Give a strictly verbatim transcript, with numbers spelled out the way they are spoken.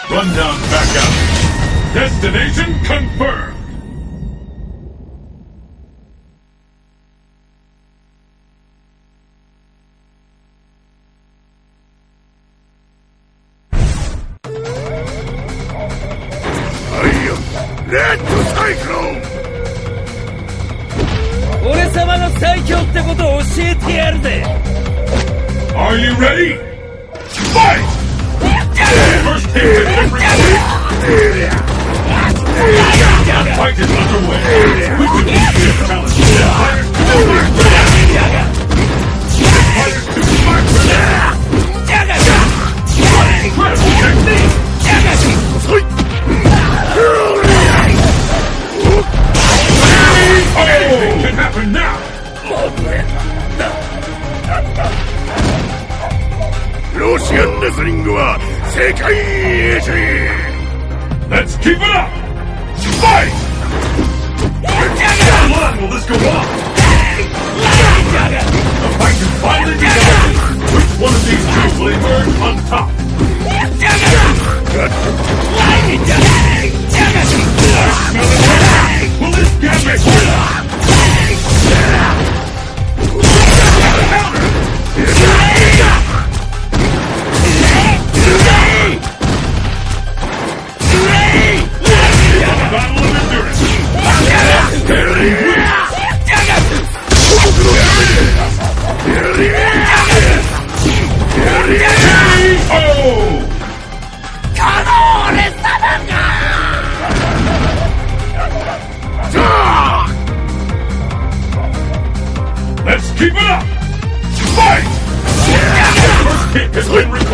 Rundown back out. Destination confirmed. Red Cyclone! 俺様の最強ってことを教えてやるぜ。 Are you ready? Fight! First hit is different. The fight is underway. We could use this challenge. Fighters to Fighters to Incredible technique! Anything can happen now! ロシアンレスリングは世界一 Let's keep it up! Fight! How long will this go on? The fight is finally begun! Which one of these two will emerge on top? I smell it! Will this get me? Battle of endurance! Oh! Let's keep it up! Fight! The first kick has been